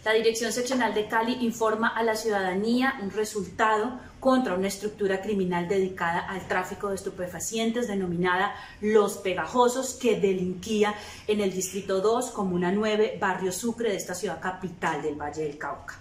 La Dirección Seccional de Cali informa a la ciudadanía un resultado contra una estructura criminal dedicada al tráfico de estupefacientes denominada Los Pegajosos, que delinquía en el Distrito 2, Comuna 9, Barrio Sucre de esta ciudad capital del Valle del Cauca.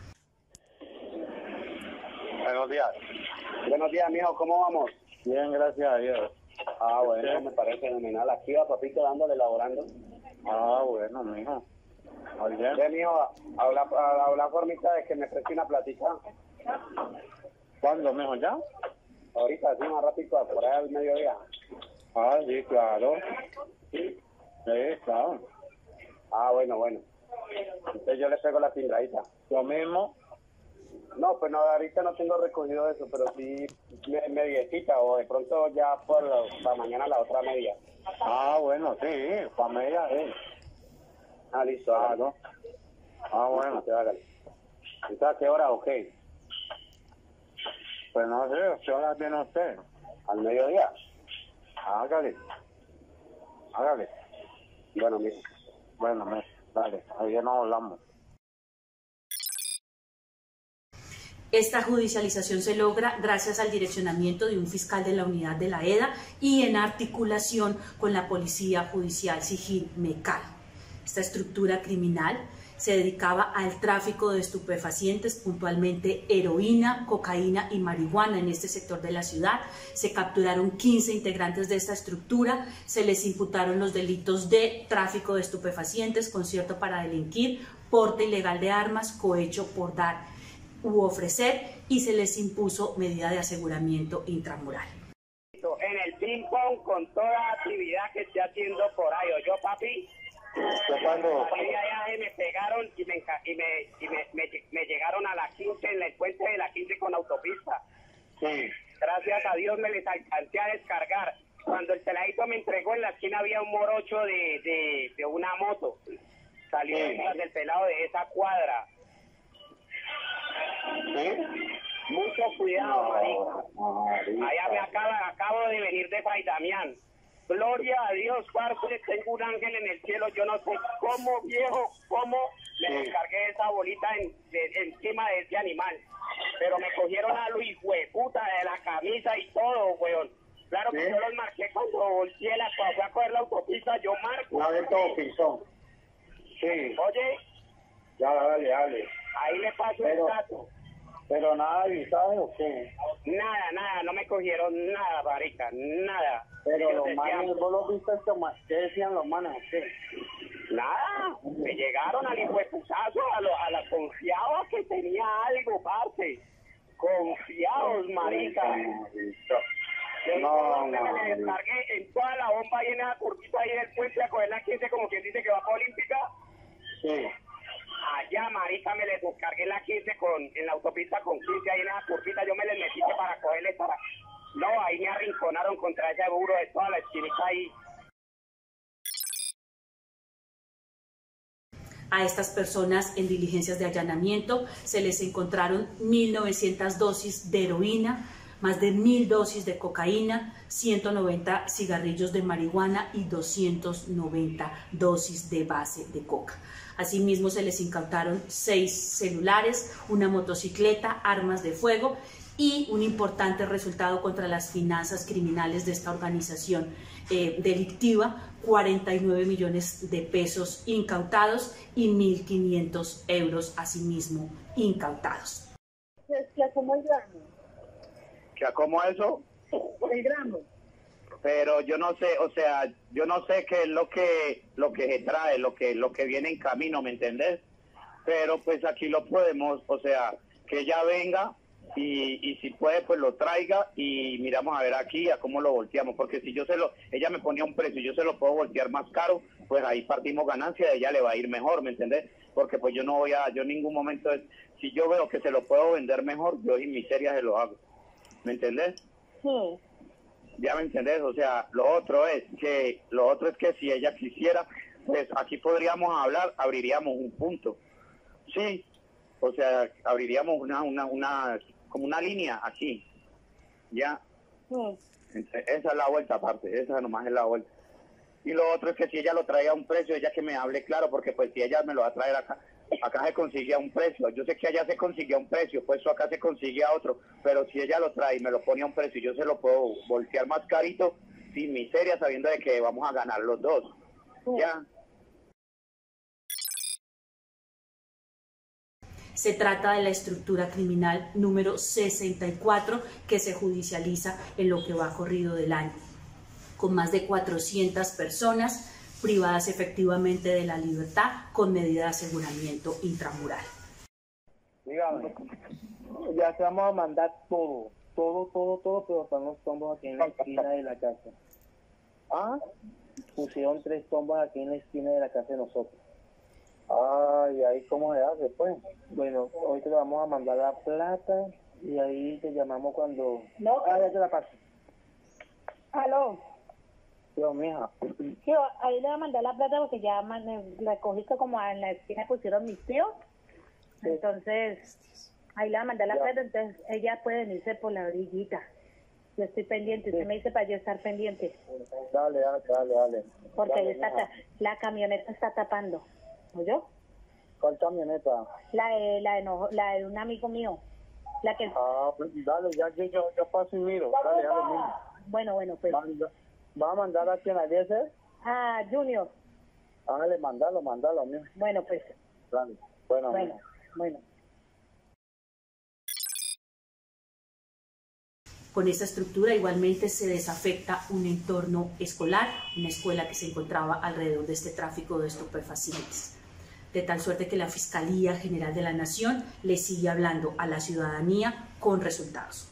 Buenos días. Buenos días, mijo, ¿cómo vamos? Bien, gracias a Dios. Ah, bueno, ¿Sí? me parece fenomenal. Aquí va papito dándole, laborando. Ah, bueno, mijo. Oye, Ve, mijo, habla formita de que me preste una platica. ¿cuándo, mijo, ya? Ahorita, sí, más ratito, por ahí al mediodía. Ah, sí, claro. Sí, claro. Ah, bueno. Entonces yo le pego la tindradita. Lo mismo. No, pues no, ahorita no tengo recogido eso, pero sí mediecita o de pronto ya para mañana la otra media. Ah, bueno, sí, familia, sí. Ah, listo, hágale. Claro. Ah, bueno. Hágale. ¿Entonces a qué hora o qué? Pues no sé, ¿qué hora tiene usted? ¿Al mediodía? Hágale. Hágale. Bueno, mijo. Bueno, dale, ahí ya nos hablamos. Esta judicialización se logra gracias al direccionamiento de un fiscal de la unidad de la EDA y en articulación con la Policía Judicial Sigil Mecal. Esta estructura criminal se dedicaba al tráfico de estupefacientes, puntualmente heroína, cocaína y marihuana en este sector de la ciudad. Se capturaron 15 integrantes de esta estructura, se les imputaron los delitos de tráfico de estupefacientes, concierto para delinquir, porte ilegal de armas, cohecho por dar u ofrecer, y se les impuso medida de aseguramiento intramural. En el ping-pong con toda actividad que esté haciendo por ahí, ¿oyó, papi? ¿Cuándo? Allá me pegaron y me llegaron a la 15, en el puente de la 15 con autopista. Sí. Gracias a Dios me les alcancé a descargar. Cuando el peladito me entregó, en la esquina había un morocho de una moto. Salió detrás del pelado de esa cuadra. ¿Sí? Mucho cuidado, marica. Allá me acabo de venir de Fray Damián. Gloria a Dios, parce, tengo un ángel en el cielo. Yo no sé cómo, viejo, cómo me descargué esa bolita encima de ese animal. Pero me cogieron a lo hijueputa de la camisa y todo, weón. Claro que yo los marqué cuando volteé fui a coger la autopista, yo marco. Una vez todo pisón. Sí. Oye, Ya, dale. ahí le paso el dato. Pero nada de visaje o qué. Nada, no me cogieron nada, marica, nada. Pero Ellos los manes, decían, vos los viste, ¿qué decían los manes o qué? nada, me llegaron al hijueputazo, a la confiaba que tenía algo, parce. Confiados, marica. No, me descargué en toda la bomba llena de curvita ahí del puente a coger la 15 como quien dice que va para Olímpica. Sí. Allá, marica, me les descargué la 15 en la autopista con 15 ahí en esa curvita, yo me les metí para cogerles para... No, ahí me arrinconaron contra ese muro de toda la esquinita ahí. A estas personas en diligencias de allanamiento se les encontraron 1.900 dosis de heroína, más de 1.000 dosis de cocaína, 190 cigarrillos de marihuana y 290 dosis de base de coca. Asimismo, se les incautaron 6 celulares, una motocicleta, armas de fuego y un importante resultado contra las finanzas criminales de esta organización delictiva, 49 millones de pesos incautados y 1.500 euros asimismo incautados. ¿Que como el grano? ¿Que como eso? El grano. Pero yo no sé, o sea, yo no sé qué es lo que se trae, lo que viene en camino, ¿me entendés? Pero pues aquí lo podemos, o sea, que ella venga y si puede pues lo traiga y miramos a ver aquí a cómo lo volteamos, porque si ella me ponía un precio y yo se lo puedo voltear más caro, pues ahí partimos ganancia, a ella le va a ir mejor, ¿me entendés? Porque pues yo en ningún momento, si yo veo que se lo puedo vender mejor, yo sin miseria se lo hago, ¿me entendés? Sí. Ya me entendés, o sea, lo otro es que si ella quisiera, pues aquí podríamos hablar, abriríamos un punto, sí, o sea, abriríamos como una línea aquí, ya. Sí. Esa es la vuelta aparte, esa nomás es la vuelta. Y lo otro es que si ella lo trae a un precio, ella que me hable claro, porque pues si ella me lo va a traer acá, acá se consigue a un precio. Yo sé que allá se consigue a un precio, pues acá se consigue a otro, pero si ella lo trae y me lo pone a un precio y yo se lo puedo voltear más carito, sin miseria, sabiendo de que vamos a ganar los dos. ¿Ya? Se trata de la estructura criminal número 64 que se judicializa en lo que va corrido del año, con más de 400 personas privadas efectivamente de la libertad con medida de aseguramiento intramural. Dígame. Ya se vamos a mandar todo, pero están los tombos aquí en la esquina de la casa. ¿Ah? Pusieron 3 tombos aquí en la esquina de la casa de nosotros. Ay, ahí cómo se hace, pues. Bueno, hoy te vamos a mandar la plata y ahí te llamamos cuando... No. Ya te la paso. Aló. Yo, mija. Sí, ahí le voy a mandar la plata porque ya la cogí que como en la esquina pusieron mis tíos. Entonces, ahí le voy a mandar la plata, entonces ella puede venirse por la orillita. Yo estoy pendiente, usted me dice para yo estar pendiente. Dale. Porque Dale, ahí está, mija. la camioneta está tapando. ¿Oyó? ¿Cuál camioneta? La de un amigo mío. La que... Ah, pues dale, ya paso y miro. Dale, mija. Bueno, pues. ¿Va a mandar a quien a ese? Ah, Junior. Dale, mándalo, mija. Bueno, pues. Dale. Bueno. Con esta estructura igualmente se desafecta un entorno escolar, una escuela que se encontraba alrededor de este tráfico de estupefacientes. De tal suerte que la Fiscalía General de la Nación le sigue hablando a la ciudadanía con resultados.